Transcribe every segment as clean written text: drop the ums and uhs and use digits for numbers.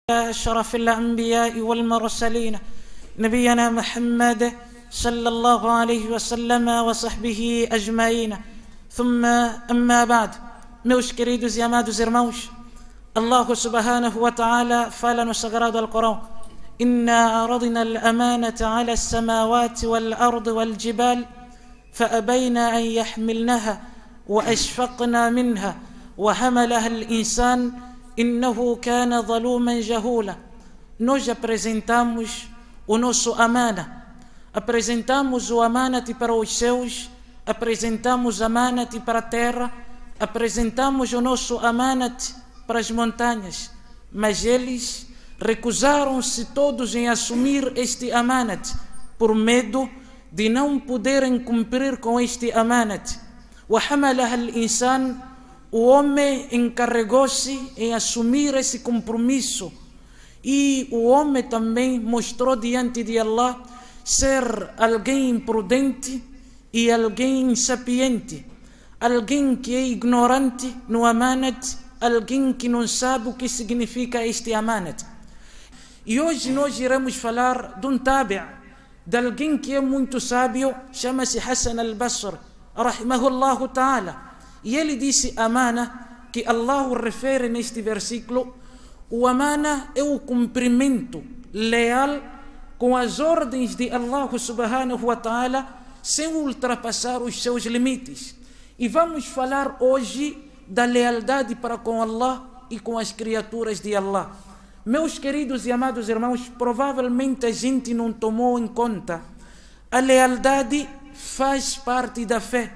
أشرف الأنبياء والمرسلين نبينا محمد صلى الله عليه وسلم وصحبه أجمعين ثم أما بعد. Meus queridos e amados irmãos, Allah subhanahu wa ta'ala fala no Sagrado Alcorão: إنا عرضنا الأمانة على السماوات والأرض والجبال فأبين أن يحملنها وأشفقنا منها وحملها الإنسان إنه كان ظلوما جهولا. Nós apresentamos o nosso amana, apresentamos o amanati para os céus, apresentamos o amanati para a terra, apresentamos o nosso amanati para as montanhas, mas eles recusaram-se todos em assumir este amanat por medo de não poderem cumprir com este amanat. وَحَمَلَهَا الْإِنسَانُ, o homem encarregou-se em assumir esse compromisso, e o homem também mostrou diante de Allah ser alguém imprudente e alguém insapiente, alguém que é ignorante no amanat, alguém que não sabe o que significa este amanat. E hoje nós iremos falar de um tabi', de alguém que é muito sábio, chama-se Hassan al-Basri, rahimahullahu ta'ala. E ele disse amana, que Allah refere neste versículo. O amana é o cumprimento leal com as ordens de Allah subhanahu wa ta'ala, sem ultrapassar os seus limites. E vamos falar hoje da lealdade para com Allah e com as criaturas de Allah. Meus queridos e amados irmãos, provavelmente a gente não tomou em conta. A lealdade faz parte da fé.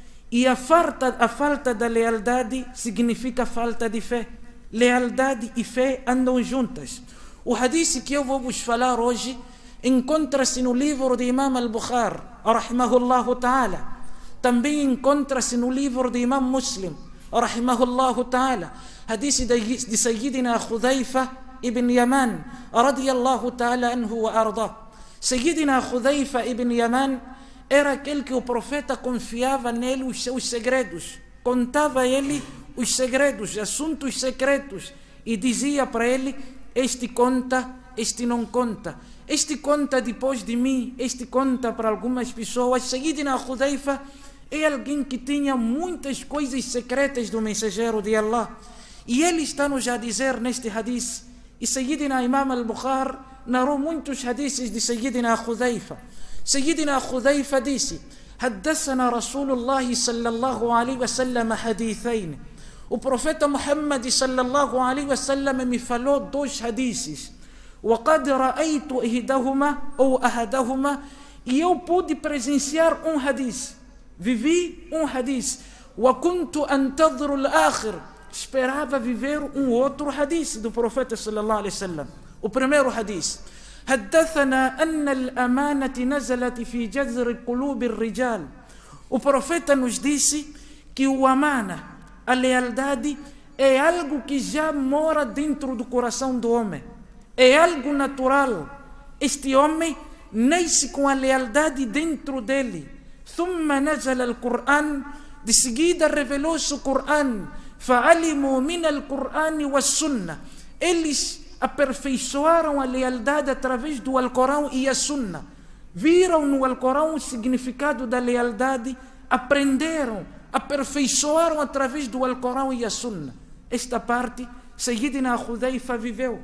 E a falta da lealdade significa falta de fé. Lealdade e fé andam juntas. O hadith que eu vou vos falar hoje encontra-se no livro de Imam al-Bukhari, rahimahullahu ta'ala. Também encontra-se no livro de Imam Muslim, rahimahullahu ta'ala. Hadith de Sayyidina Hudhaifa ibn Yaman, radiyallahu ta'ala anhu wa arda. Sayyidina Hudhaifa ibn Yaman era aquele que o profeta confiava nele os seus segredos, contava a ele os segredos, assuntos secretos, e dizia para ele: este conta, este não conta, este conta depois de mim, este conta para algumas pessoas. Sayyidina Hudhaifa é alguém que tinha muitas coisas secretas do mensageiro de Allah, e ele está-nos a dizer neste hadith. E Sayyidina Imam al-Bukhari narrou muitos hadiths de Sayyidina Hudhaifa. Sayyidina Hudhaifa disse: حدثنا رسول الله صلى الله عليه وسلم حديثين. O profeta Muhammad sallallahu alaihi wasallam me falou dois hadiths. وقد رأيت إحدهما أو أحدهما, e eu pude presenciar um hadith, vivi um hadith. وكنت أنتظر الآخر, esperava viver um outro hadith do profeta sallallahu alaihi wasallam. O primeiro hadith: حدثنا أن الأمانة نزلت في جذر قلوب الرجال. O profeta nos disse que o amana, a lealdade, é algo que já mora dentro do coração do homem, é algo natural. Este homem nasce com a lealdade dentro dele. ثم نزل القرآن, de seguida revelou-se o Corão. فعلموا من القرآن والسنة, eles aperfeiçoaram a lealdade através do Alcorão e a Sunna. Viram no Alcorão o significado da lealdade, aprenderam, aperfeiçoaram através do Alcorão e a Sunna. Esta parte Sayyidina Hudhaifa viveu.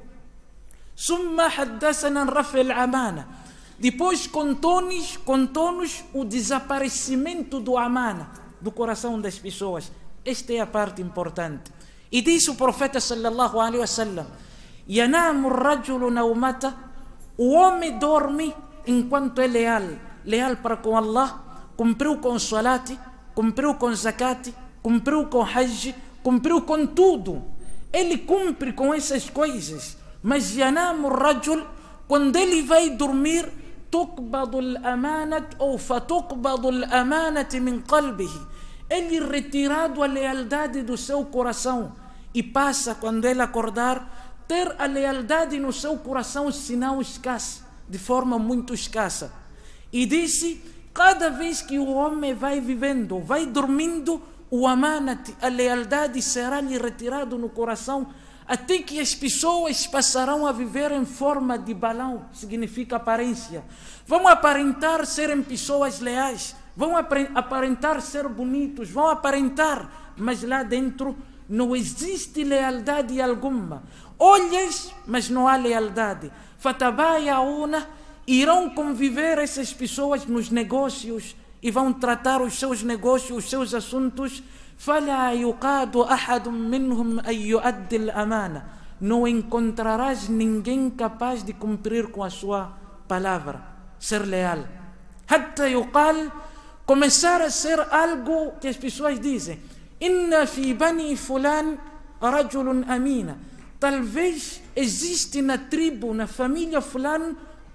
Summa haddathana rafa al-amana, depois contou-nos o desaparecimento do amana do coração das pessoas. Esta é a parte importante. E disse o profeta sallallahu alaihi wasallam: Yanamu rajulu naumata, o homem dorme enquanto é leal para com Allah, cumpriu com salat, cumpriu com zakat, cumpriu com hajj, cumpriu com tudo. Ele cumpre com essas coisas. Mas yanamu rajul, quando ele vai dormir, tuqbadu al-amanat ou fatuqbadu al-amanat min qalbihi, ele retirado a lealdade do seu coração, e passa, quando ele acordar, ter a lealdade no seu coração, senão escassa, de forma muito escassa. E disse: cada vez que o homem vai vivendo, vai dormindo, o amanat, a lealdade, será lhe retirado no coração até que as pessoas passarão a viver em forma de balão, significa aparência. Vão aparentar serem pessoas leais, vão aparentar ser bonitos, vão aparentar, mas lá dentro não existe lealdade alguma. Olhas, mas não há lealdade. Fatabayauna, irão conviver essas pessoas nos negócios e vão tratar os seus negócios, os seus assuntos. فَلَا يُقَادُ أَحَدٌ مِّنْهُمْ أَن يُؤَدِّي الْأَمَانَةَ. Não encontrarás ninguém capaz de cumprir com a sua palavra, ser leal. حتى يقال, começar a ser algo que as pessoas dizem: إِنَّ فِي بَنِي فُلَانٍ رَجُلٌ أَمِينٌ. Talvez existe na tribo, na família fulano,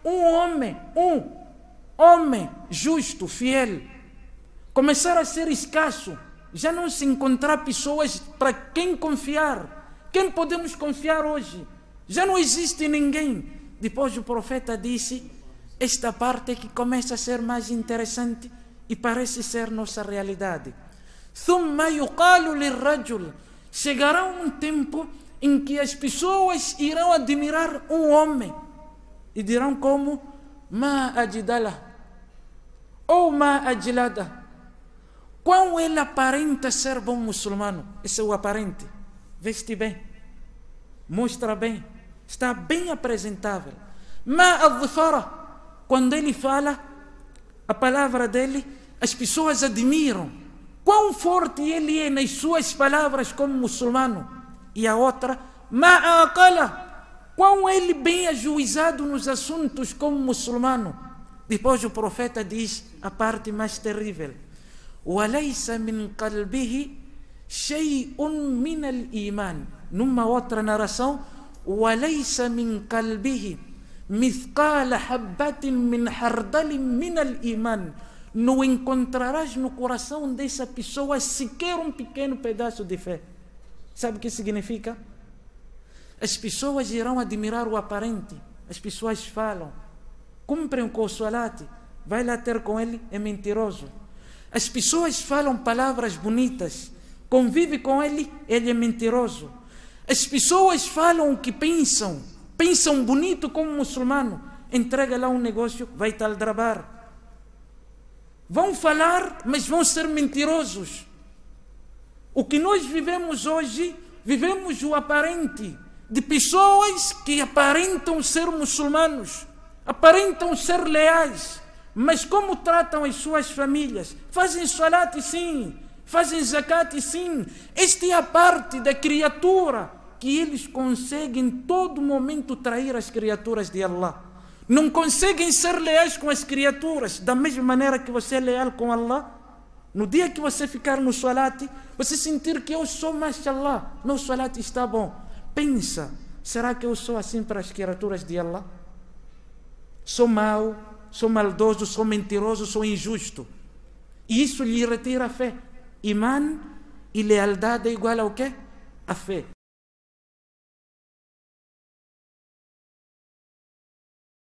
um homem justo, fiel. Começar a ser escasso. Já não se encontrar pessoas para quem confiar. Quem podemos confiar hoje? Já não existe ninguém. Depois o profeta disse esta parte que começa a ser mais interessante e parece ser nossa realidade. ثُمَّ يُقَالُ لِلرَّجُلِ. Chegará um tempo em que as pessoas irão admirar um homem e dirão como: مَا أَجْدَلَهُ ou مَا أَجْلَدَهُ. Quão ele aparenta ser bom muçulmano. Esse é o aparente. Veste bem, mostra bem, está bem apresentável. Ma adfara, quando ele fala a palavra dele, as pessoas admiram quão forte ele é nas suas palavras como muçulmano. E a outra, ma aqala, quão ele bem ajuizado nos assuntos como muçulmano. Depois o profeta diz a parte mais terrível: وَلَيْسَ مِنْ قَلْبِهِ شَيْءٌ مِنَ الْإِيمَانِ. Numa outra narração, وَلَيْسَ مِنْ قَلْبِهِ مِثْقَالَ حَبَّةٍ مِنْ حَرْدَلٍ مِنَ الْإِيمَانِ. Não encontrarás no coração dessa pessoa sequer um pequeno pedaço de fé. Sabe o que significa? As pessoas irão admirar o aparente. As pessoas falam, cumprem com o salat, vai lá ter com ele, é mentiroso. As pessoas falam palavras bonitas, convive com ele é mentiroso. As pessoas falam o que pensam bonito como muçulmano, entrega lá um negócio, vai tal trabalhar. Vão falar, mas vão ser mentirosos. O que nós vivemos hoje, vivemos o aparente de pessoas que aparentam ser muçulmanos, aparentam ser leais, mas como tratam as suas famílias? Fazem salat sim, fazem zakat sim. Esta é a parte da criatura que eles conseguem em todo momento trair as criaturas de Allah. Não conseguem ser leais com as criaturas da mesma maneira que você é leal com Allah. No dia que você ficar no salat, você sentir que eu sou mashallah, meu salat está bom. Pensa, será que eu sou assim para as criaturas de Allah? Sou mau, sou maldoso, sou mentiroso, sou injusto. E isso lhe retira a fé. Iman e lealdade é igual ao quê? A fé.